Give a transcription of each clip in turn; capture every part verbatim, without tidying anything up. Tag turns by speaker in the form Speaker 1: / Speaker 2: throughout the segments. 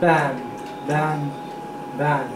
Speaker 1: Bam, bam, bam.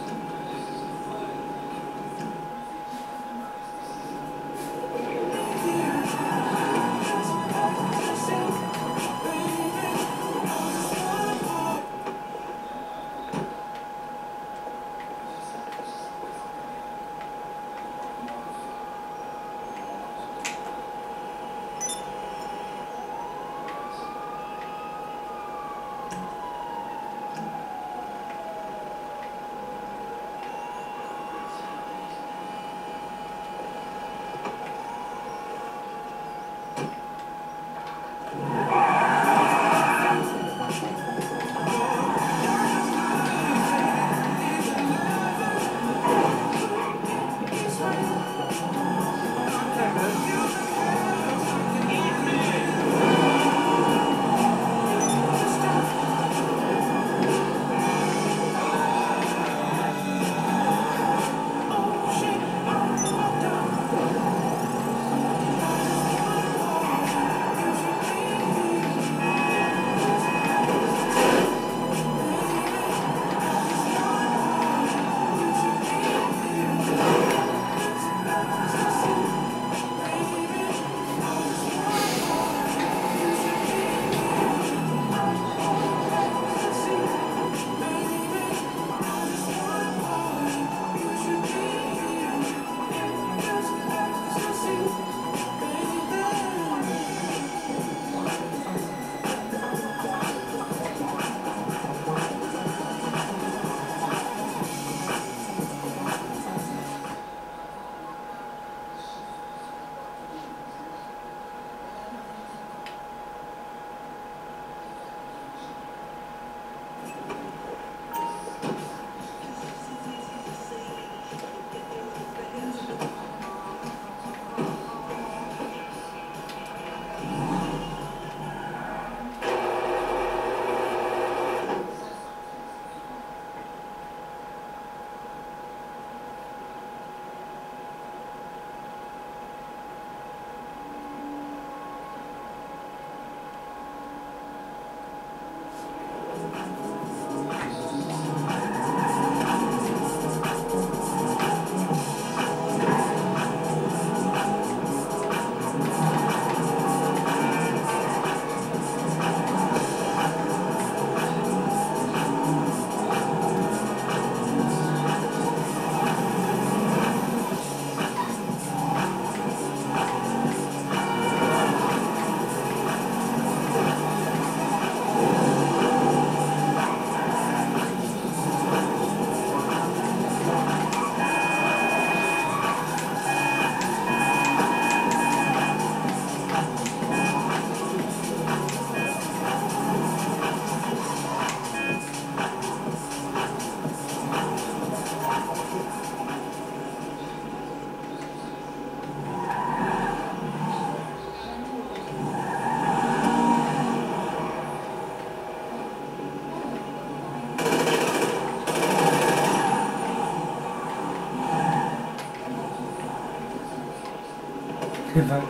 Speaker 1: Chyba.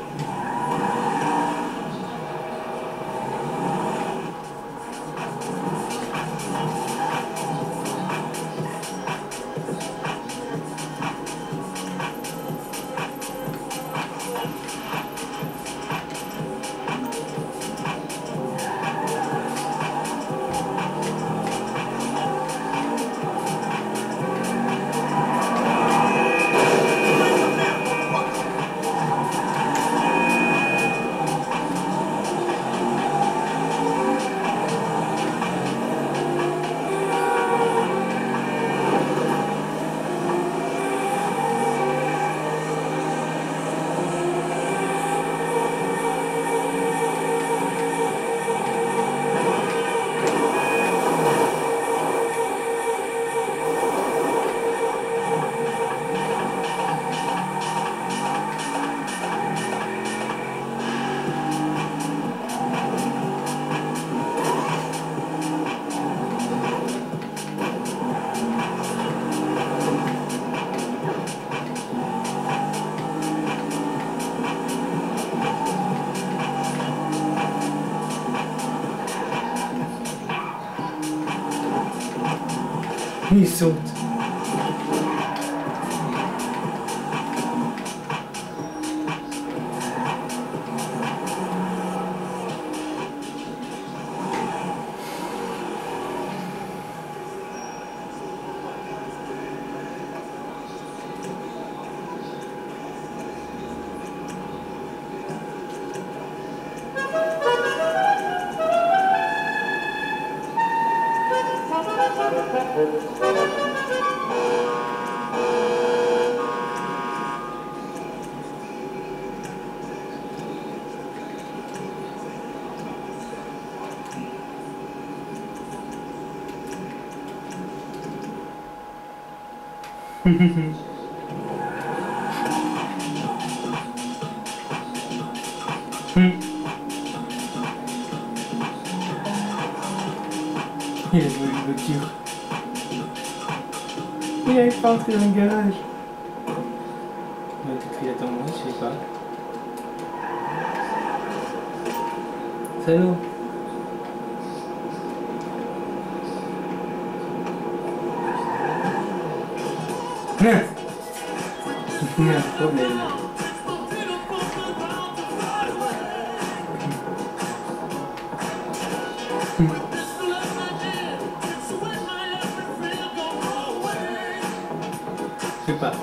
Speaker 1: Il saute. Hum. Il a volé une voiture. Il n'avait pas entré dans le garage. Peut-être qu'il attend moi, je sais pas. Salaud. Non. Il y a un problème. Je sais pas.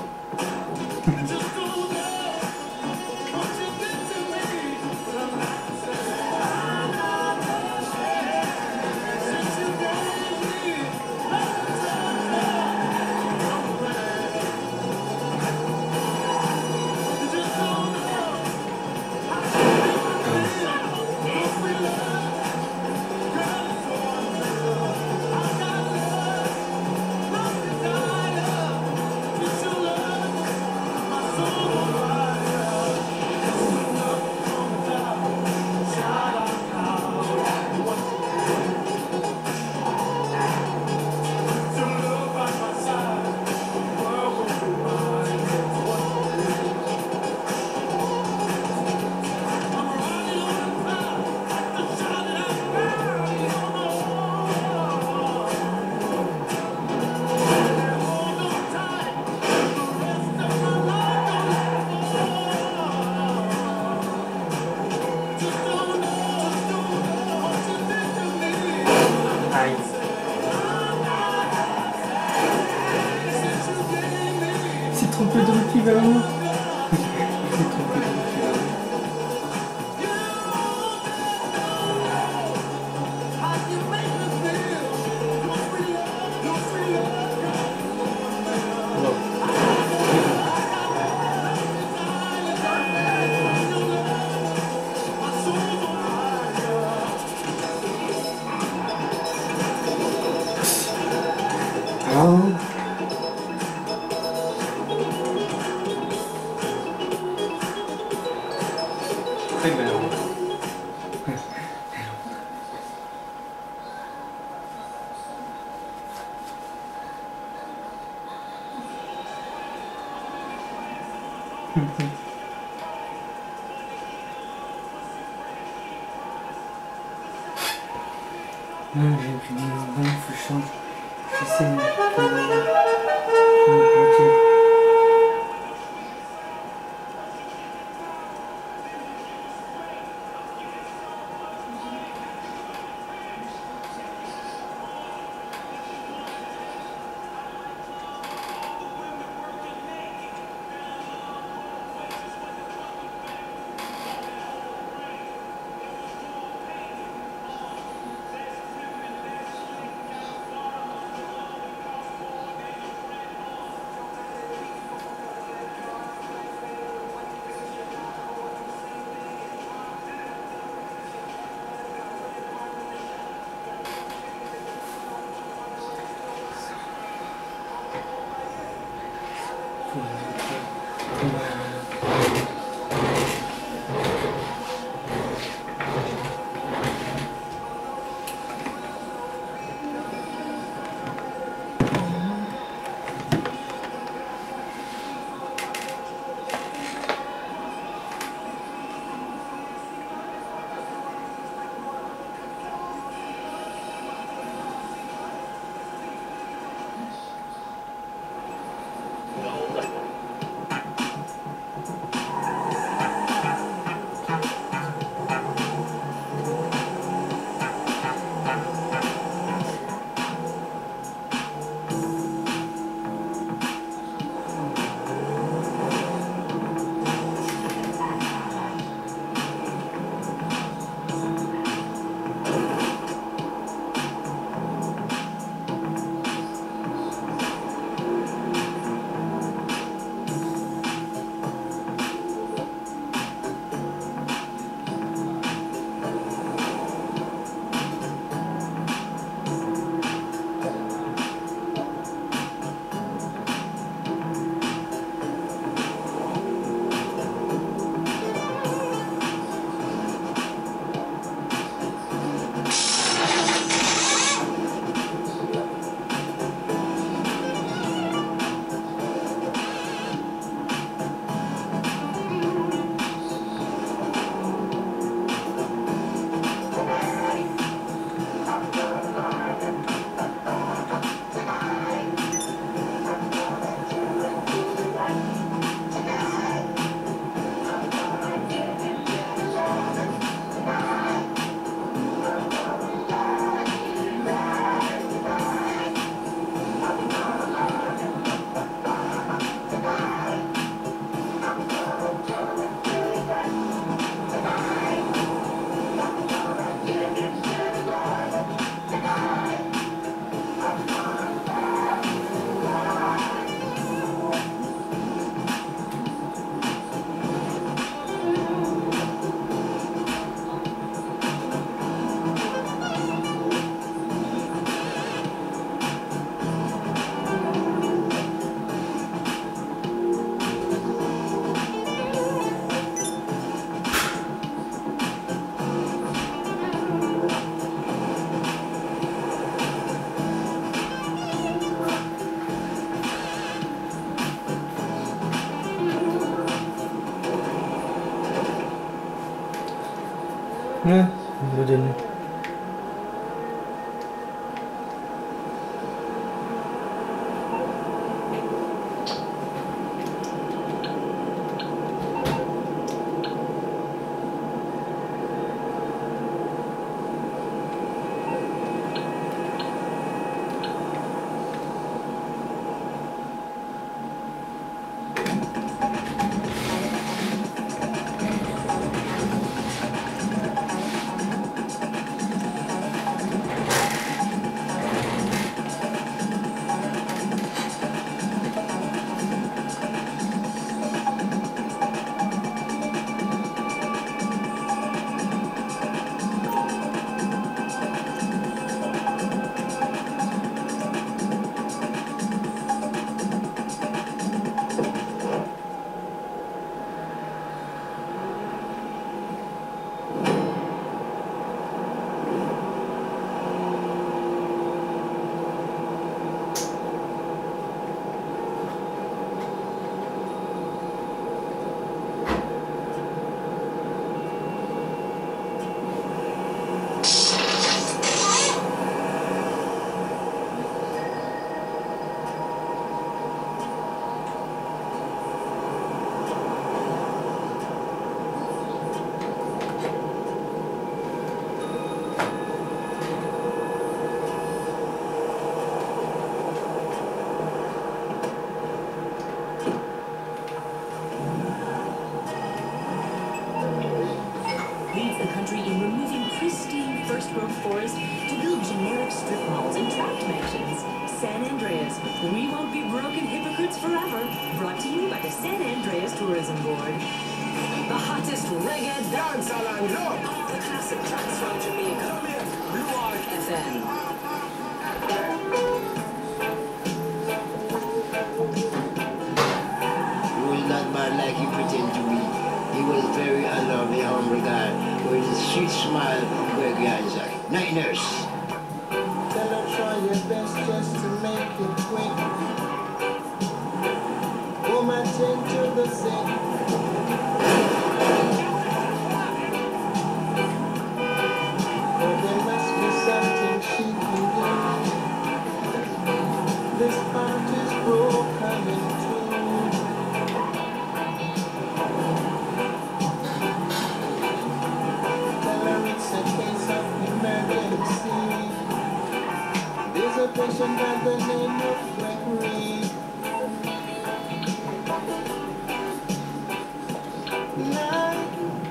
Speaker 1: C'est trop peu de route qui va où? C'est trop peu de route qui va où? Oh. Très bien. Non, j'ai plus de bon, il faut que je change. J'essaie de mentir. Nah, lo din.
Speaker 2: Leads the country in removing pristine first-growth forests to build generic strip malls and tract mansions. San Andreas, we won't be broken hypocrites forever. Brought to you by the San Andreas Tourism Board. The hottest reggae dance and look. All the classic tracks from Jamaica. Blue Arc F M.
Speaker 3: He was not bad like he pretended to be. He was very unlovely, humble guy with a sweet smile and Greg Isaac. Night nurse.
Speaker 4: Tell her try your best just to make it quick. Woman, tend to the sick. But there must be something she can do. This heart is broken in two. Tell her it's a case of emergency. There's a patient by the name of Gregory. Night.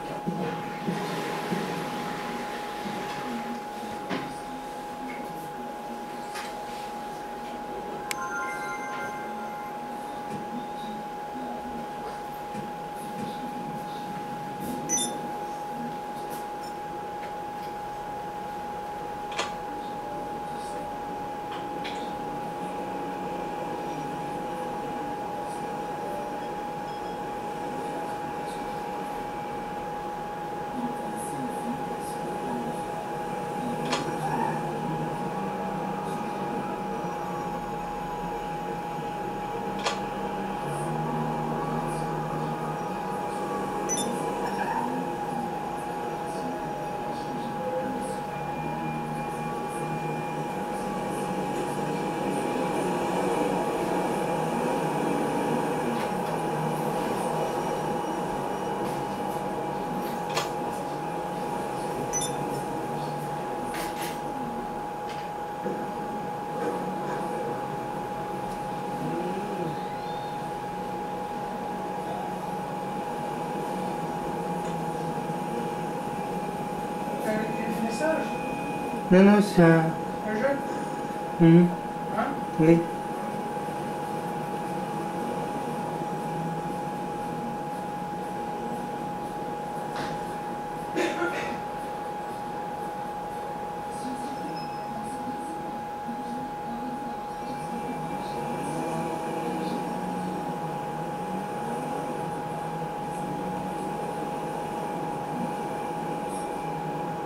Speaker 1: Non, non, c'est un...
Speaker 5: Un jeu?
Speaker 1: Mhm.
Speaker 5: Hein?
Speaker 1: Oui.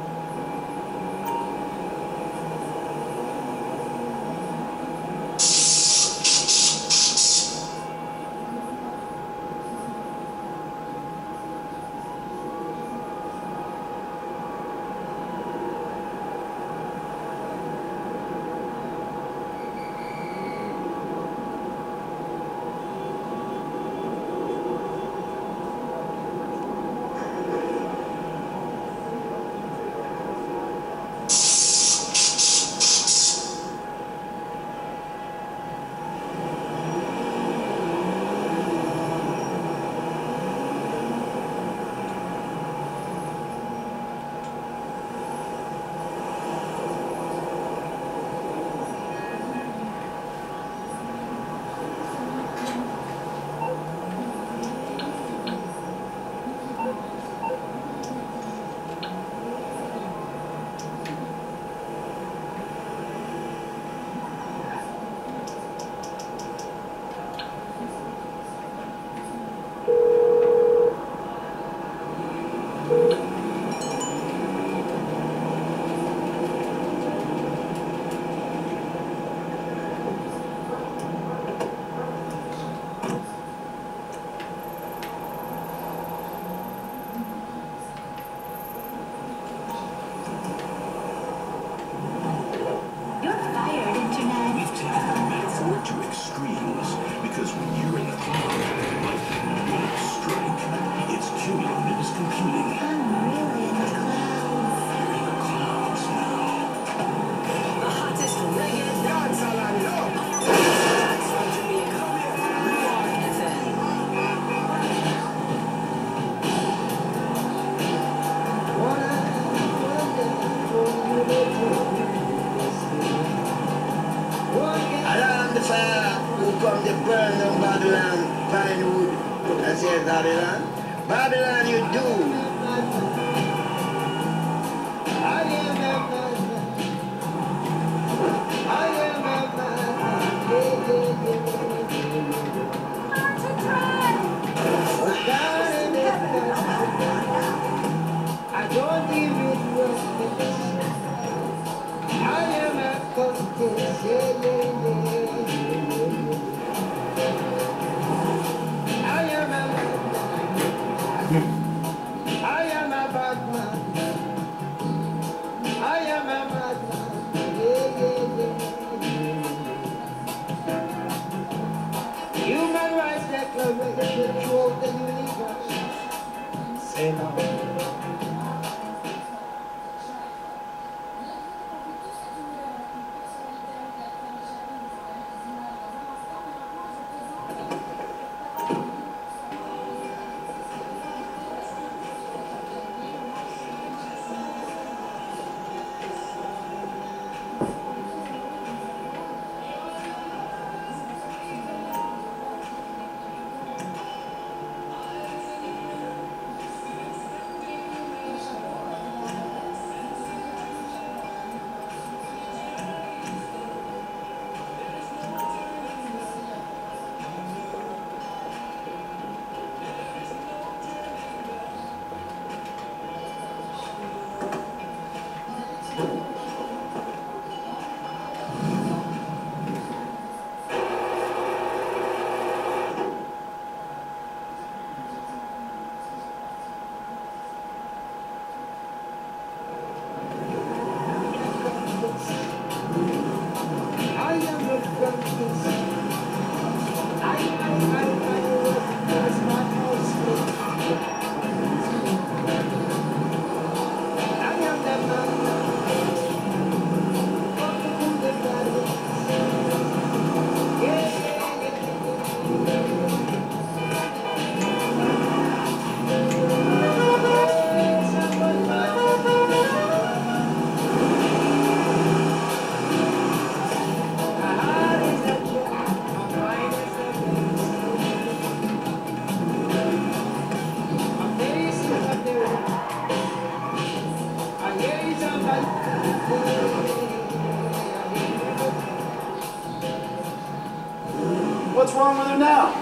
Speaker 4: Night.
Speaker 3: Babylon. Babylon, you do.
Speaker 4: I am a man. I am a man. Yeah, yeah, yeah, yeah. I don't even know. I am a contest. Yeah, yeah, yeah. I am a man. I am a bad man. I am a bad man. Yeah, yeah, yeah. Human rights declaration throughout the universe. Say no.
Speaker 5: What's wrong with her now?